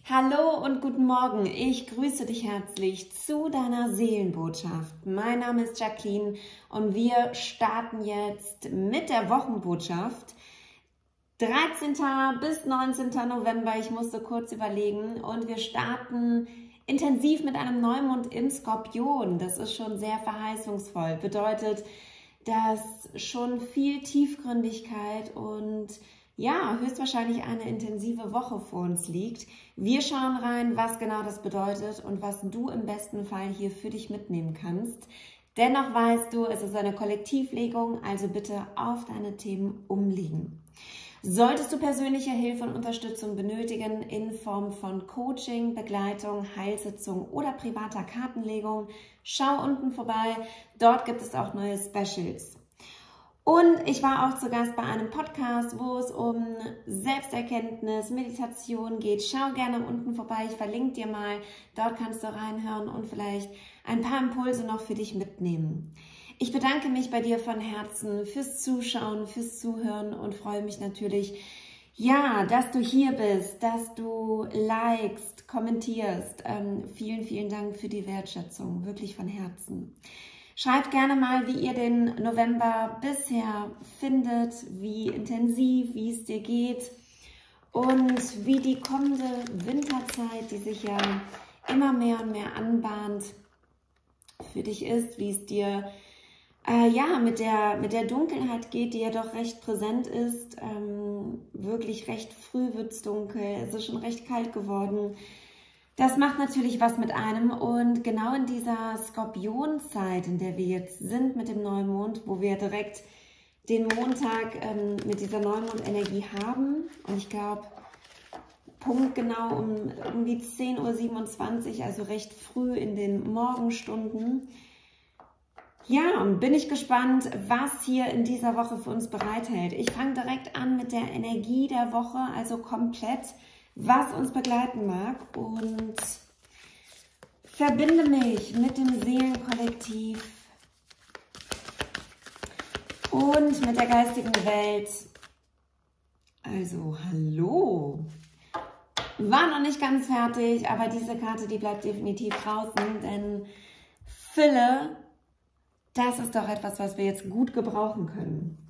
Hallo und guten Morgen, ich grüße dich herzlich zu deiner Seelenbotschaft. Mein Name ist Jacqueline und wir starten jetzt mit der Wochenbotschaft. 13. bis 19. November, ich musste kurz überlegen, und wir starten intensiv mit einem Neumond im Skorpion. Das ist schon sehr verheißungsvoll, bedeutet, dass schon viel Tiefgründigkeit und ja, höchstwahrscheinlich eine intensive Woche vor uns liegt. Wir schauen rein, was genau das bedeutet und was du im besten Fall hier für dich mitnehmen kannst. Dennoch weißt du, es ist eine Kollektivlegung, also bitte auf deine Themen umlegen. Solltest du persönliche Hilfe und Unterstützung benötigen in Form von Coaching, Begleitung, Heilsitzung oder privater Kartenlegung, schau unten vorbei. Dort gibt es auch neue Specials. Und ich war auch zu Gast bei einem Podcast, wo es um Selbsterkenntnis, Meditation geht. Schau gerne unten vorbei, ich verlinke dir mal. Dort kannst du reinhören und vielleicht ein paar Impulse noch für dich mitnehmen. Ich bedanke mich bei dir von Herzen fürs Zuschauen, fürs Zuhören und freue mich natürlich, ja, dass du hier bist, dass du likest, kommentierst. Vielen, vielen Dank für die Wertschätzung, wirklich von Herzen. Schreibt gerne mal, wie ihr den November bisher findet, wie intensiv, wie es dir geht und wie die kommende Winterzeit, die sich ja immer mehr und mehr anbahnt, für dich ist, wie es dir ja mit der Dunkelheit geht, die ja doch recht präsent ist. Wirklich recht früh wird es dunkel, es ist schon recht kalt geworden. Das macht natürlich was mit einem, und genau in dieser Skorpionzeit, in der wir jetzt sind mit dem Neumond, wo wir direkt den Montag mit dieser Neumondenergie haben, und ich glaube punktgenau um irgendwie 10:27 Uhr, also recht früh in den Morgenstunden. Ja, bin ich gespannt, was hier in dieser Woche für uns bereithält. Ich fange direkt an mit der Energie der Woche, also komplett, was uns begleiten mag, und verbinde mich mit dem Seelenkollektiv und mit der geistigen Welt. Also, hallo! War noch nicht ganz fertig, aber diese Karte, die bleibt definitiv draußen, denn Fülle, das ist doch etwas, was wir jetzt gut gebrauchen können.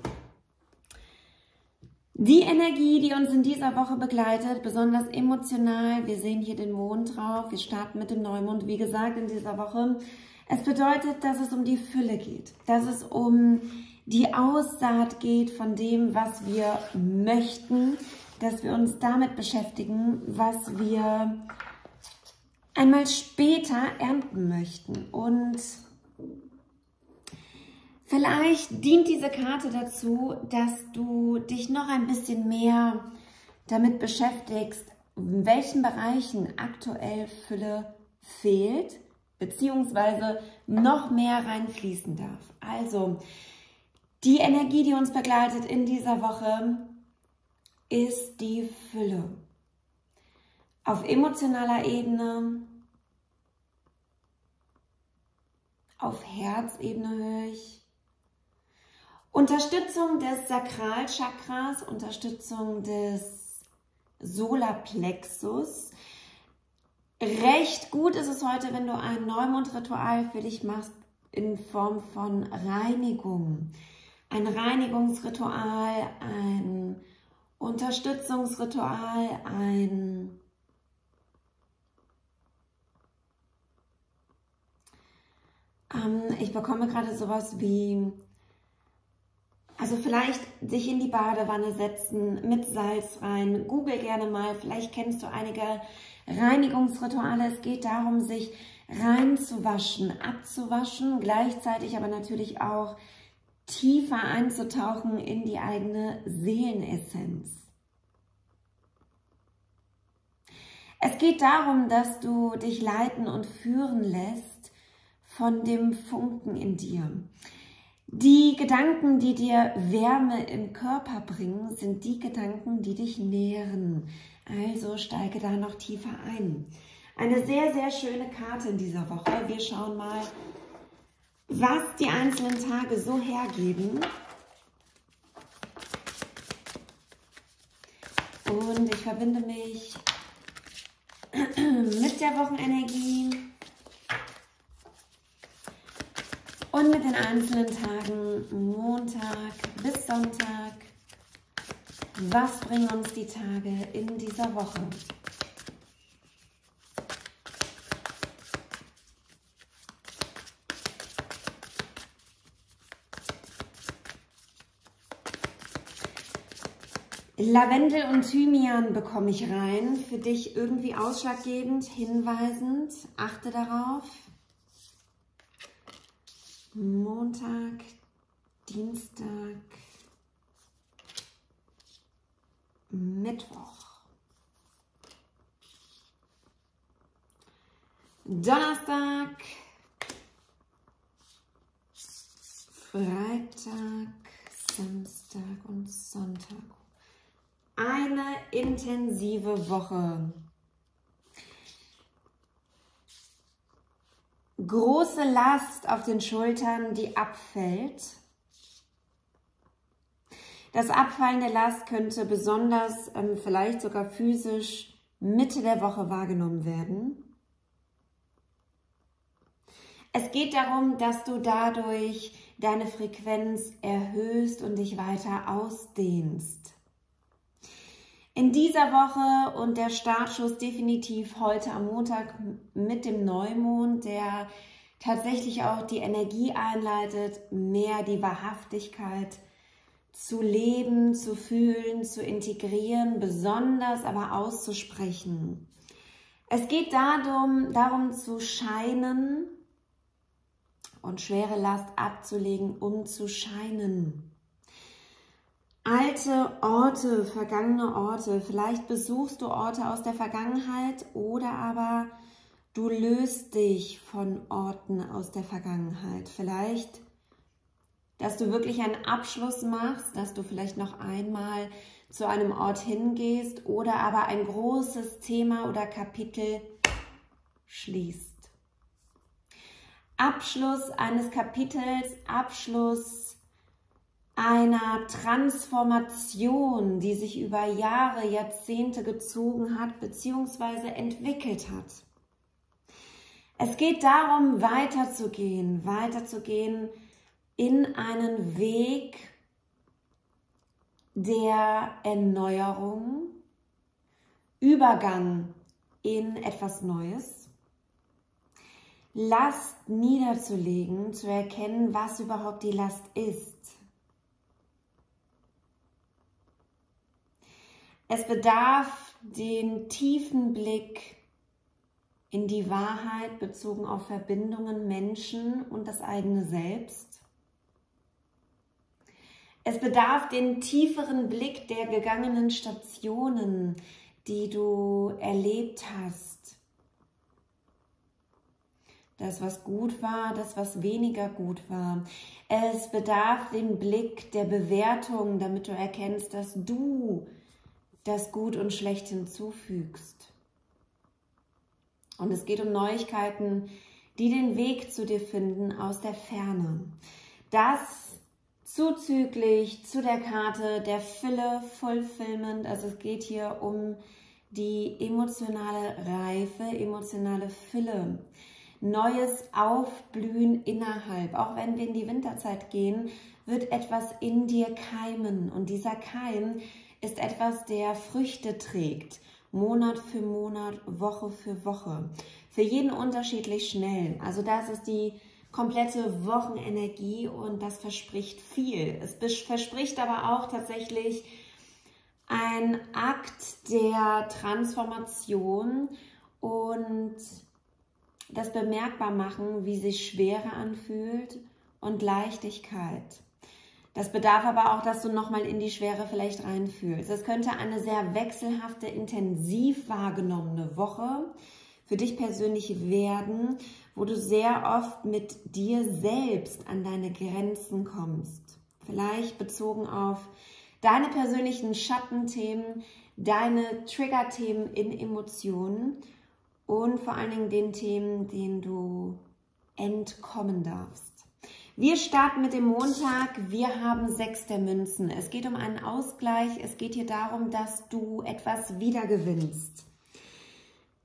Die Energie, die uns in dieser Woche begleitet, besonders emotional, wir sehen hier den Mond drauf, wir starten mit dem Neumond, wie gesagt, in dieser Woche. Es bedeutet, dass es um die Fülle geht, dass es um die Aussaat geht von dem, was wir möchten, dass wir uns damit beschäftigen, was wir einmal später ernten möchten. Und vielleicht dient diese Karte dazu, dass du dich noch ein bisschen mehr damit beschäftigst, in welchen Bereichen aktuell Fülle fehlt, beziehungsweise noch mehr reinfließen darf. Also, die Energie, die uns begleitet in dieser Woche, ist die Fülle. Auf emotionaler Ebene, auf Herzebene höre ich. Unterstützung des Sakralchakras, Unterstützung des Solarplexus. Recht gut ist es heute, wenn du ein Neumondritual für dich machst in Form von Reinigung. Ein Reinigungsritual, ein Unterstützungsritual, ich bekomme gerade sowas wie, also vielleicht sich in die Badewanne setzen, mit Salz rein. Google gerne mal, vielleicht kennst du einige Reinigungsrituale. Es geht darum, sich reinzuwaschen, abzuwaschen, gleichzeitig aber natürlich auch tiefer einzutauchen in die eigene Seelenessenz. Es geht darum, dass du dich leiten und führen lässt von dem Funken in dir. Die Gedanken, die dir Wärme im Körper bringen, sind die Gedanken, die dich nähren. Also steige da noch tiefer ein. Eine sehr, sehr schöne Karte in dieser Woche. Wir schauen mal, was die einzelnen Tage so hergeben. Und ich verbinde mich mit der Wochenenergie und mit den einzelnen Tagen Montag bis Sonntag. Was bringen uns die Tage in dieser Woche? Lavendel und Thymian bekomme ich rein. Für dich irgendwie ausschlaggebend, hinweisend. Achte darauf. Montag, Dienstag, Mittwoch, Donnerstag, Freitag, Samstag und Sonntag. Eine intensive Woche. Große Last auf den Schultern, die abfällt. Das Abfallen der Last könnte besonders, vielleicht sogar physisch, Mitte der Woche wahrgenommen werden. Es geht darum, dass du dadurch deine Frequenz erhöhst und dich weiter ausdehnst. In dieser Woche und der Startschuss definitiv heute am Montag mit dem Neumond, der tatsächlich auch die Energie einleitet, mehr die Wahrhaftigkeit zu leben, zu fühlen, zu integrieren, besonders aber auszusprechen. Es geht darum zu scheinen und schwere Last abzulegen, um zu scheinen. Alte Orte, vergangene Orte, vielleicht besuchst du Orte aus der Vergangenheit oder aber du löst dich von Orten aus der Vergangenheit. Vielleicht, dass du wirklich einen Abschluss machst, dass du vielleicht noch einmal zu einem Ort hingehst oder aber ein großes Thema oder Kapitel schließt. Abschluss eines Kapitels, Abschluss einer Transformation, die sich über Jahre, Jahrzehnte gezogen hat bzw. entwickelt hat. Es geht darum, weiterzugehen in einen Weg der Erneuerung, Übergang in etwas Neues, Last niederzulegen, zu erkennen, was überhaupt die Last ist. Es bedarf den tiefen Blick in die Wahrheit bezogen auf Verbindungen, Menschen und das eigene Selbst. Es bedarf den tieferen Blick der gegangenen Stationen, die du erlebt hast. Das, was gut war, das, was weniger gut war. Es bedarf den Blick der Bewertung, damit du erkennst, dass du das Gut und Schlecht hinzufügst. Und es geht um Neuigkeiten, die den Weg zu dir finden aus der Ferne. Das zuzüglich zu der Karte der Fülle, Fulfillment, also es geht hier um die emotionale Reife, emotionale Fülle. Neues Aufblühen innerhalb. Auch wenn wir in die Winterzeit gehen, wird etwas in dir keimen. Und dieser Keim ist etwas, der Früchte trägt, Monat für Monat, Woche für Woche. Für jeden unterschiedlich schnell. Also das ist die komplette Wochenenergie und das verspricht viel. Es verspricht aber auch tatsächlich ein Akt der Transformation und das Bemerkbarmachen, wie sich Schwere anfühlt und Leichtigkeit. Das bedarf aber auch, dass du nochmal in die Schwere vielleicht reinfühlst. Es könnte eine sehr wechselhafte, intensiv wahrgenommene Woche für dich persönlich werden, wo du sehr oft mit dir selbst an deine Grenzen kommst. Vielleicht bezogen auf deine persönlichen Schattenthemen, deine Triggerthemen in Emotionen und vor allen Dingen den Themen, denen du entkommen darfst. Wir starten mit dem Montag. Wir haben 6 der Münzen. Es geht um einen Ausgleich. Es geht hier darum, dass du etwas wiedergewinnst.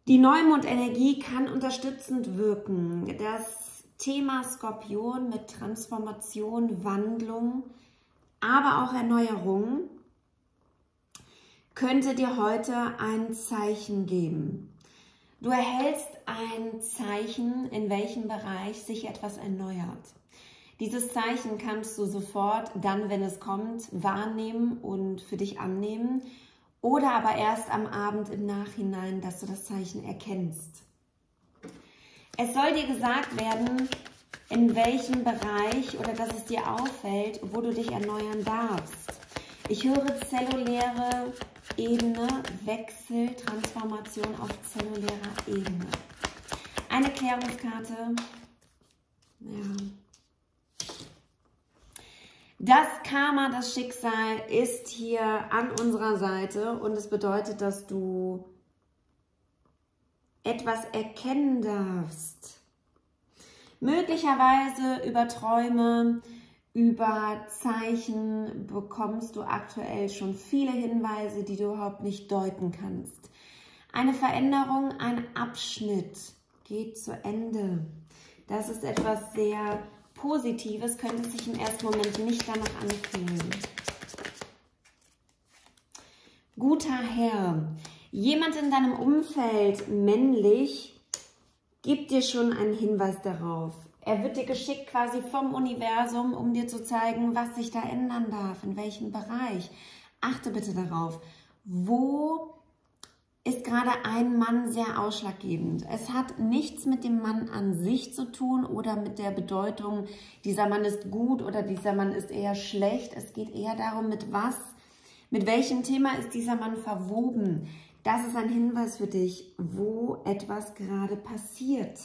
Die Neumondenergie kann unterstützend wirken. Das Thema Skorpion mit Transformation, Wandlung, aber auch Erneuerung könnte dir heute ein Zeichen geben. Du erhältst ein Zeichen, in welchem Bereich sich etwas erneuert. Dieses Zeichen kannst du sofort dann, wenn es kommt, wahrnehmen und für dich annehmen. Oder aber erst am Abend im Nachhinein, dass du das Zeichen erkennst. Es soll dir gesagt werden, in welchem Bereich oder dass es dir auffällt, wo du dich erneuern darfst. Ich höre zelluläre Ebene, Wechsel, Transformation auf zellulärer Ebene. Eine Klärungskarte. Ja. Das Karma, das Schicksal ist hier an unserer Seite und es bedeutet, dass du etwas erkennen darfst. Möglicherweise über Träume, über Zeichen bekommst du aktuell schon viele Hinweise, die du überhaupt nicht deuten kannst. Eine Veränderung, ein Abschnitt geht zu Ende. Das ist etwas sehr Positives, könnte sich im ersten Moment nicht danach anfühlen. Guter Herr, jemand in deinem Umfeld, männlich, gibt dir schon einen Hinweis darauf. Er wird dir geschickt quasi vom Universum, um dir zu zeigen, was sich da ändern darf, in welchem Bereich. Achte bitte darauf, wo ist gerade ein Mann sehr ausschlaggebend. Es hat nichts mit dem Mann an sich zu tun oder mit der Bedeutung, dieser Mann ist gut oder dieser Mann ist eher schlecht. Es geht eher darum, mit welchem Thema ist dieser Mann verwoben. Das ist ein Hinweis für dich, wo etwas gerade passiert.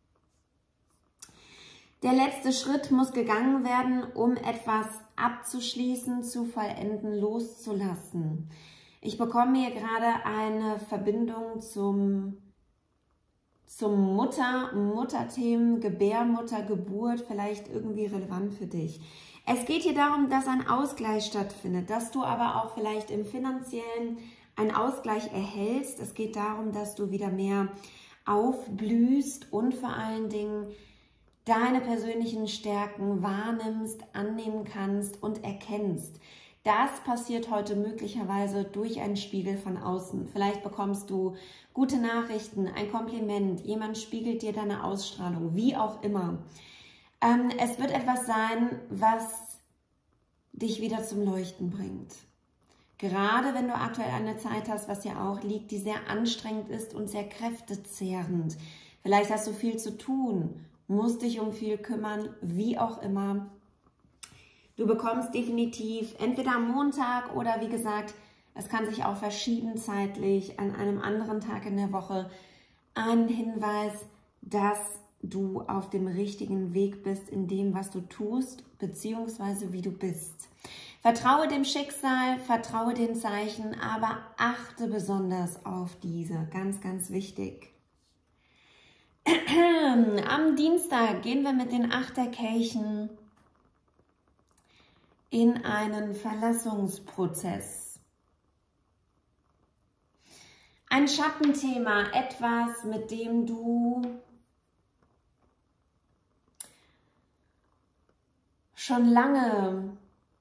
Der letzte Schritt muss gegangen werden, um etwas abzuschließen, zu vollenden, loszulassen. Ich bekomme hier gerade eine Verbindung zum Mutterthemen, Gebärmutter, Geburt, vielleicht irgendwie relevant für dich. Es geht hier darum, dass ein Ausgleich stattfindet, dass du aber auch vielleicht im Finanziellen einen Ausgleich erhältst. Es geht darum, dass du wieder mehr aufblühst und vor allen Dingen deine persönlichen Stärken wahrnimmst, annehmen kannst und erkennst. Das passiert heute möglicherweise durch einen Spiegel von außen. Vielleicht bekommst du gute Nachrichten, ein Kompliment, jemand spiegelt dir deine Ausstrahlung, wie auch immer. Es wird etwas sein, was dich wieder zum Leuchten bringt. Gerade wenn du aktuell eine Zeit hast, was ja auch liegt, die sehr anstrengend ist und sehr kräftezehrend. Vielleicht hast du viel zu tun, musst dich um viel kümmern, wie auch immer. Du bekommst definitiv entweder am Montag oder wie gesagt, es kann sich auch verschieben zeitlich an einem anderen Tag in der Woche, einen Hinweis, dass du auf dem richtigen Weg bist in dem, was du tust, beziehungsweise wie du bist. Vertraue dem Schicksal, vertraue den Zeichen, aber achte besonders auf diese. Ganz, ganz wichtig. Am Dienstag gehen wir mit den Achterkelchen in einen Verlassungsprozess. Ein Schattenthema, etwas, mit dem du schon lange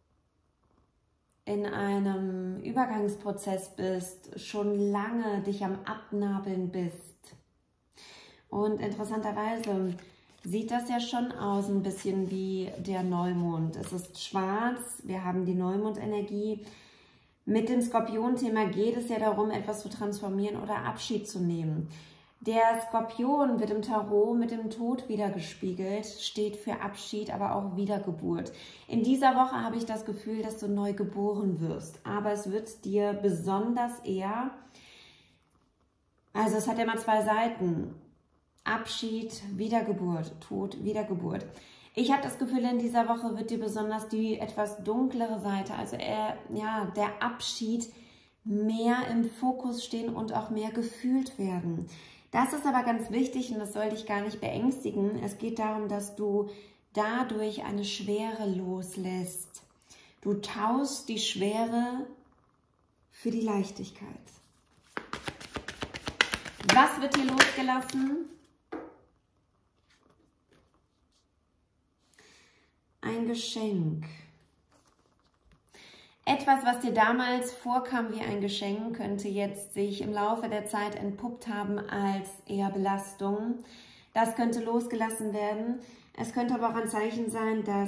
in einem Übergangsprozess bist, schon lange dich am Abnabeln bist. Und interessanterweise sieht das ja schon aus ein bisschen wie der Neumond. Es ist schwarz, wir haben die Neumondenergie. Mit dem Skorpion-Thema geht es ja darum, etwas zu transformieren oder Abschied zu nehmen. Der Skorpion wird im Tarot mit dem Tod wiedergespiegelt, steht für Abschied, aber auch Wiedergeburt. In dieser Woche habe ich das Gefühl, dass du neu geboren wirst, aber es wird dir besonders eher, also es hat ja immer zwei Seiten, Abschied, Wiedergeburt, Tod, Wiedergeburt. Ich habe das Gefühl, in dieser Woche wird dir besonders die etwas dunklere Seite, also eher, ja, der Abschied mehr im Fokus stehen und auch mehr gefühlt werden. Das ist aber ganz wichtig und das soll dich gar nicht beängstigen. Es geht darum, dass du dadurch eine Schwere loslässt. Du tauschst die Schwere für die Leichtigkeit. Was wird hier losgelassen? Ein Geschenk. Etwas, was dir damals vorkam wie ein Geschenk, könnte jetzt sich im Laufe der Zeit entpuppt haben als eher Belastung. Das könnte losgelassen werden. Es könnte aber auch ein Zeichen sein, dass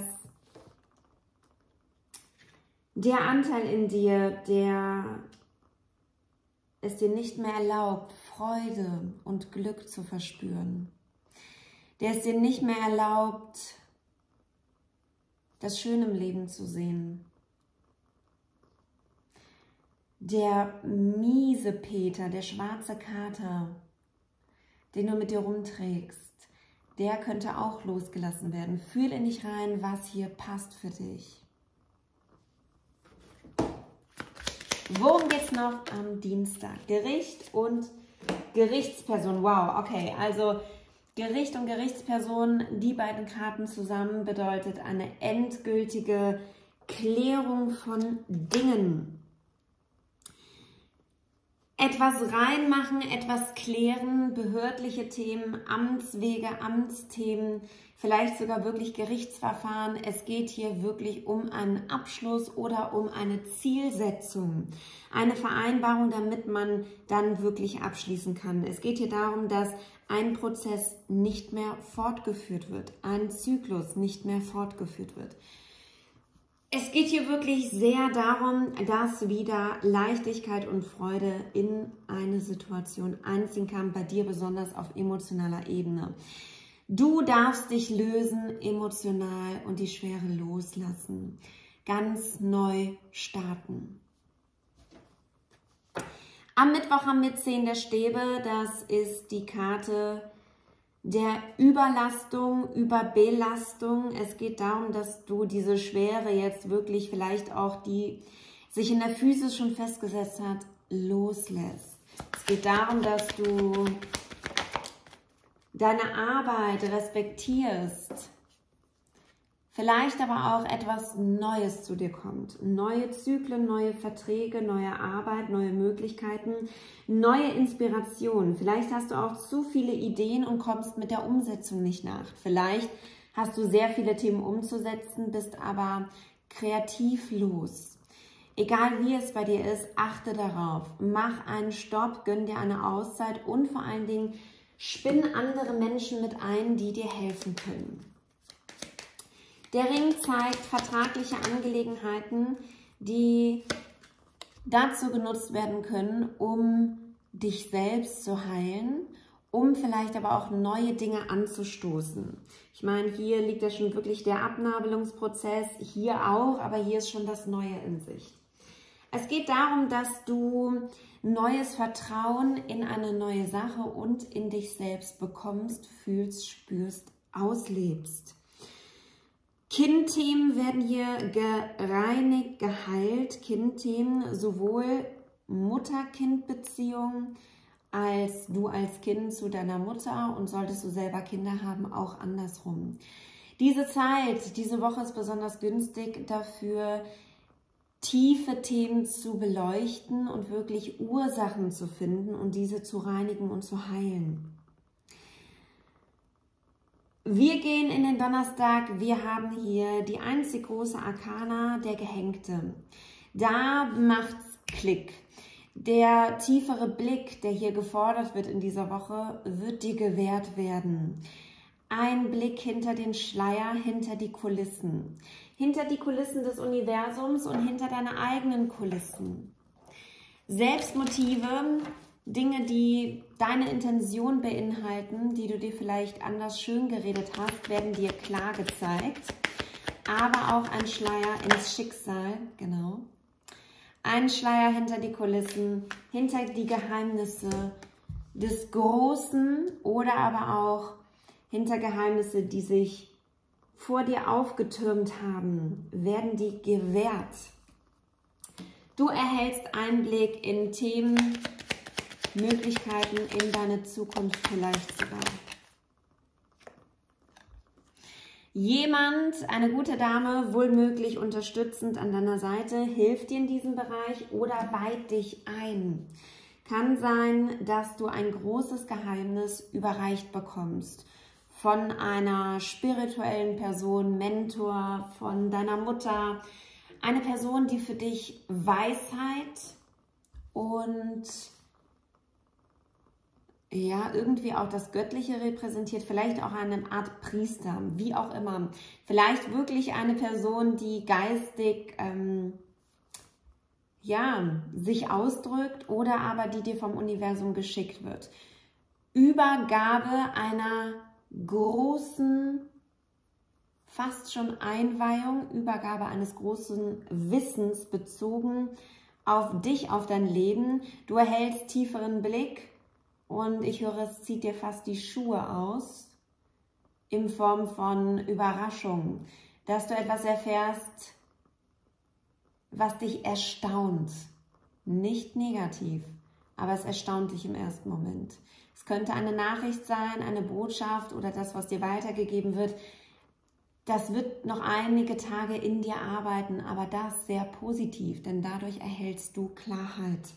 der Anteil in dir, der es dir nicht mehr erlaubt, Freude und Glück zu verspüren, der es dir nicht mehr erlaubt, das Schöne im Leben zu sehen. Der miese Peter, der schwarze Kater, den du mit dir rumträgst, der könnte auch losgelassen werden. Fühl in dich rein, was hier passt für dich. Worum geht es noch am Dienstag? Gericht und Gerichtsperson. Wow, okay, also Gericht und Gerichtsperson, die beiden Karten zusammen bedeutet eine endgültige Klärung von Dingen. Etwas reinmachen, etwas klären, behördliche Themen, Amtswege, Amtsthemen, vielleicht sogar wirklich Gerichtsverfahren. Es geht hier wirklich um einen Abschluss oder um eine Zielsetzung, eine Vereinbarung, damit man dann wirklich abschließen kann. Es geht hier darum, dass ein Prozess nicht mehr fortgeführt wird, ein Zyklus nicht mehr fortgeführt wird. Es geht hier wirklich sehr darum, dass wieder Leichtigkeit und Freude in eine Situation einziehen kann, bei dir besonders auf emotionaler Ebene. Du darfst dich lösen emotional und die Schwere loslassen, ganz neu starten. Am Mittwoch haben wir 10 der Stäbe, das ist die Karte der Überlastung, Überbelastung. Es geht darum, dass du diese Schwere jetzt wirklich vielleicht auch, die sich in der Physis schon festgesetzt hat, loslässt. Es geht darum, dass du deine Arbeit respektierst. Vielleicht aber auch etwas Neues zu dir kommt. Neue Zyklen, neue Verträge, neue Arbeit, neue Möglichkeiten, neue Inspirationen. Vielleicht hast du auch zu viele Ideen und kommst mit der Umsetzung nicht nach. Vielleicht hast du sehr viele Themen umzusetzen, bist aber kreativlos. Egal wie es bei dir ist, achte darauf. Mach einen Stopp, gönn dir eine Auszeit und vor allen Dingen spinn andere Menschen mit ein, die dir helfen können. Der Ring zeigt vertragliche Angelegenheiten, die dazu genutzt werden können, um dich selbst zu heilen, um vielleicht aber auch neue Dinge anzustoßen. Ich meine, hier liegt ja schon wirklich der Abnabelungsprozess, hier auch, aber hier ist schon das Neue in Sicht. Es geht darum, dass du neues Vertrauen in eine neue Sache und in dich selbst bekommst, fühlst, spürst, auslebst. Kindthemen werden hier gereinigt, geheilt. Kindthemen, sowohl Mutter-Kind-Beziehung als du als Kind zu deiner Mutter und solltest du selber Kinder haben, auch andersrum. Diese Zeit, diese Woche ist besonders günstig dafür, tiefe Themen zu beleuchten und wirklich Ursachen zu finden und diese zu reinigen und zu heilen. Wir gehen in den Donnerstag, wir haben hier die einzig große Arkana, der Gehängte. Da macht's Klick. Der tiefere Blick, der hier gefordert wird in dieser Woche, wird dir gewährt werden. Ein Blick hinter den Schleier, hinter die Kulissen. Hinter die Kulissen des Universums und hinter deine eigenen Kulissen. Selbstmotive, Dinge, die deine Intention beinhalten, die du dir vielleicht anders schön geredet hast, werden dir klar gezeigt. Aber auch ein Schleier ins Schicksal, genau. Ein Schleier hinter die Kulissen, hinter die Geheimnisse des Großen oder aber auch hinter Geheimnisse, die sich vor dir aufgetürmt haben, werden die gewährt. Du erhältst Einblick in Themen, Möglichkeiten in deine Zukunft vielleicht sogar. Jemand, eine gute Dame, wohlmöglich unterstützend an deiner Seite, hilft dir in diesem Bereich oder weiht dich ein. Kann sein, dass du ein großes Geheimnis überreicht bekommst von einer spirituellen Person, Mentor, von deiner Mutter, eine Person, die für dich Weisheit und ja, irgendwie auch das Göttliche repräsentiert, vielleicht auch eine Art Priester, wie auch immer. Vielleicht wirklich eine Person, die geistig ja, sich ausdrückt oder aber die dir vom Universum geschickt wird. Übergabe einer großen, fast schon Einweihung, Übergabe eines großen Wissens bezogen auf dich, auf dein Leben. Du erhältst tieferen Blick und ich höre, es zieht dir fast die Schuhe aus in Form von Überraschung, dass du etwas erfährst, was dich erstaunt. Nicht negativ, aber es erstaunt dich im ersten Moment. Es könnte eine Nachricht sein, eine Botschaft oder das, was dir weitergegeben wird. Das wird noch einige Tage in dir arbeiten, aber das sehr positiv, denn dadurch erhältst du Klarheit.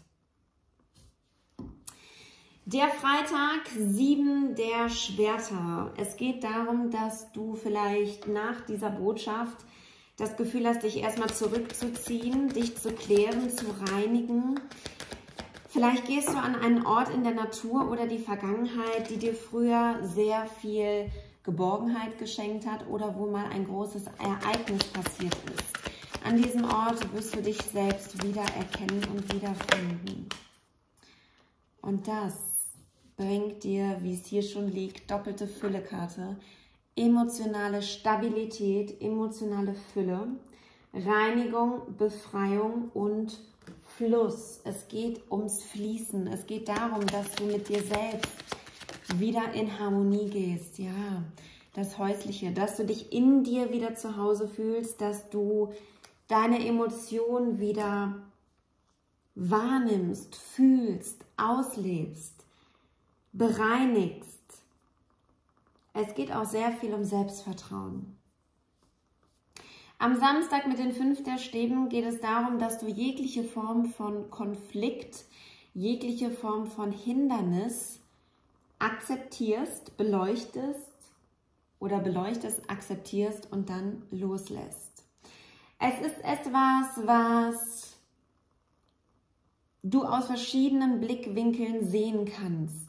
Der Freitag, 7 der Schwerter. Es geht darum, dass du vielleicht nach dieser Botschaft das Gefühl hast, dich erstmal zurückzuziehen, dich zu klären, zu reinigen. Vielleicht gehst du an einen Ort in der Natur oder die Vergangenheit, die dir früher sehr viel Geborgenheit geschenkt hat oder wo mal ein großes Ereignis passiert ist. An diesem Ort wirst du dich selbst wiedererkennen und wiederfinden. Und das bringt dir, wie es hier schon liegt, doppelte Fülle-Karte. Emotionale Stabilität, emotionale Fülle, Reinigung, Befreiung und Fluss. Es geht ums Fließen. Es geht darum, dass du mit dir selbst wieder in Harmonie gehst. Ja, das Häusliche, dass du dich in dir wieder zu Hause fühlst, dass du deine Emotionen wieder wahrnimmst, fühlst, auslebst, bereinigst. Es geht auch sehr viel um Selbstvertrauen. Am Samstag mit den 5 der Stäben geht es darum, dass du jegliche Form von Konflikt, jegliche Form von Hindernis akzeptierst, beleuchtest, akzeptierst und dann loslässt. Es ist etwas, was du aus verschiedenen Blickwinkeln sehen kannst.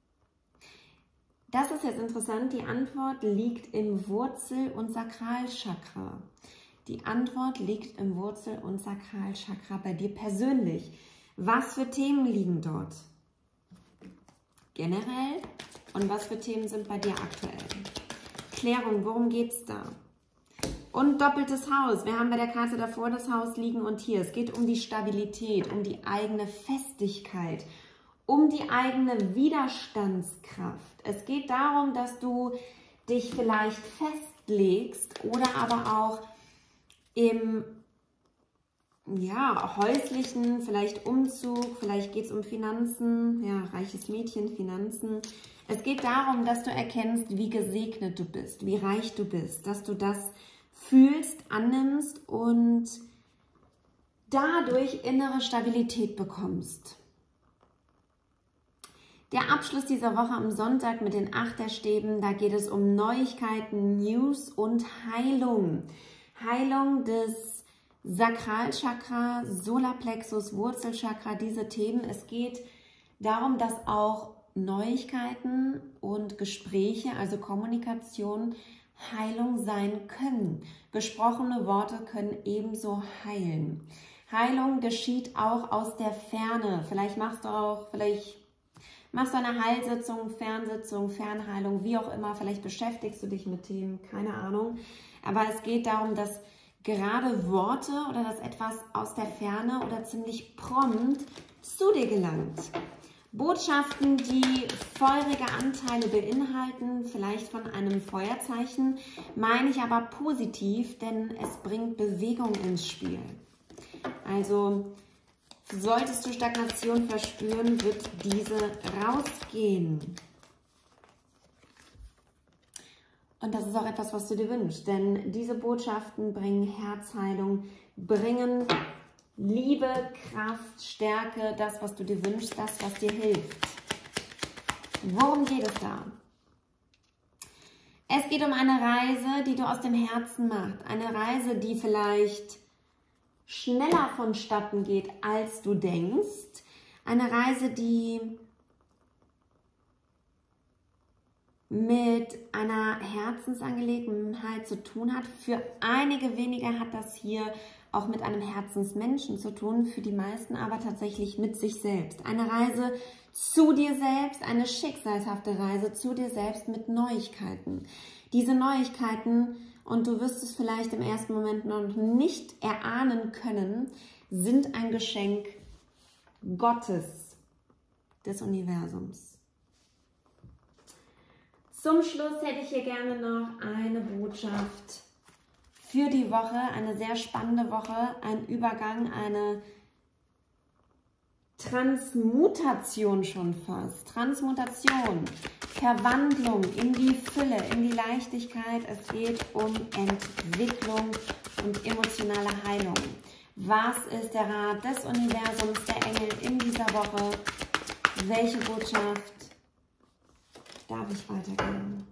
Das ist jetzt interessant, die Antwort liegt im Wurzel- und Sakralchakra. Die Antwort liegt im Wurzel- und Sakralchakra bei dir persönlich. Was für Themen liegen dort? Generell und was für Themen sind bei dir aktuell? Klärung, worum geht es da? Und doppeltes Haus. Wir haben bei der Karte davor das Haus liegen und hier. Es geht um die Stabilität, um die eigene Festigkeit, um die eigene Widerstandskraft. Es geht darum, dass du dich vielleicht festlegst oder aber auch im häuslichen, vielleicht Umzug, vielleicht geht es um Finanzen, ja, reiches Mädchen, Finanzen. Es geht darum, dass du erkennst, wie gesegnet du bist, wie reich du bist, dass du das fühlst, annimmst und dadurch innere Stabilität bekommst. Der Abschluss dieser Woche am Sonntag mit den 8 der Stäben, da geht es um Neuigkeiten, News und Heilung. Heilung des Sakralchakra, Solarplexus, Wurzelchakra, diese Themen. Es geht darum, dass auch Neuigkeiten und Gespräche, also Kommunikation, Heilung sein können. Gesprochene Worte können ebenso heilen. Heilung geschieht auch aus der Ferne. Vielleicht machst du eine Heilsitzung, Fernsitzung, Fernheilung, wie auch immer. Vielleicht beschäftigst du dich mit Themen, keine Ahnung. Aber es geht darum, dass gerade Worte oder dass etwas aus der Ferne oder ziemlich prompt zu dir gelangt. Botschaften, die feurige Anteile beinhalten, vielleicht von einem Feuerzeichen, meine ich aber positiv, denn es bringt Bewegung ins Spiel. Also solltest du Stagnation verspüren, wird diese rausgehen. Und das ist auch etwas, was du dir wünschst, denn diese Botschaften bringen Herzheilung, bringen Liebe, Kraft, Stärke, das, was du dir wünschst, das, was dir hilft. Worum geht es da? Es geht um eine Reise, die du aus dem Herzen machst. Eine Reise, die vielleicht schneller vonstatten geht, als du denkst. Eine Reise, die mit einer Herzensangelegenheit zu tun hat. Für einige wenige hat das hier auch mit einem Herzensmenschen zu tun, für die meisten aber tatsächlich mit sich selbst. Eine Reise zu dir selbst, eine schicksalshafte Reise zu dir selbst mit Neuigkeiten. Diese Neuigkeiten, und du wirst es vielleicht im ersten Moment noch nicht erahnen können, sind ein Geschenk Gottes, des Universums. Zum Schluss hätte ich hier gerne noch eine Botschaft für die Woche, eine sehr spannende Woche, ein Übergang, eine Transmutation schon fast. Transmutation, Verwandlung in die Fülle, in die Leichtigkeit. Es geht um Entwicklung und emotionale Heilung. Was ist der Rat des Universums, der Engel in dieser Woche? Welche Botschaft darf ich weitergeben?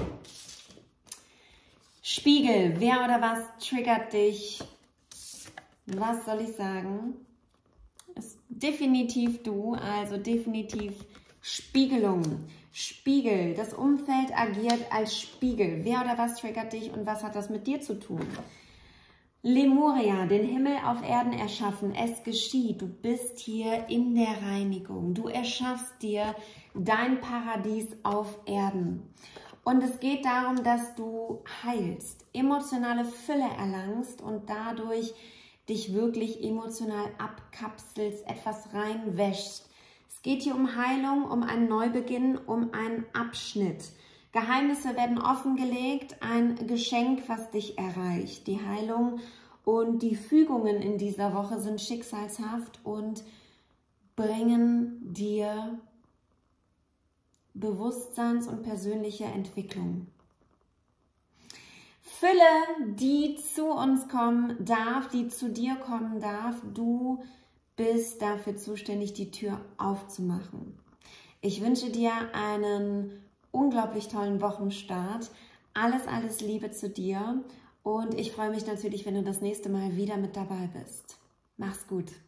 Spiegel, wer oder was triggert dich? Was soll ich sagen? Ist definitiv du, also definitiv Spiegelung. Spiegel, das Umfeld agiert als Spiegel. Wer oder was triggert dich und was hat das mit dir zu tun? Lemuria, den Himmel auf Erden erschaffen, es geschieht, du bist hier in der Reinigung, du erschaffst dir dein Paradies auf Erden. Und es geht darum, dass du heilst, emotionale Fülle erlangst und dadurch dich wirklich emotional abkapselst, etwas reinwäschst. Es geht hier um Heilung, um einen Neubeginn, um einen Abschnitt. Geheimnisse werden offengelegt, ein Geschenk, was dich erreicht. Die Heilung und die Fügungen in dieser Woche sind schicksalshaft und bringen dir Bewusstseins- und persönliche Entwicklung. Fülle, die zu uns kommen darf, die zu dir kommen darf. Du bist dafür zuständig, die Tür aufzumachen. Ich wünsche dir einen unglaublich tollen Wochenstart. Alles Liebe zu dir und ich freue mich natürlich, wenn du das nächste Mal wieder mit dabei bist. Mach's gut.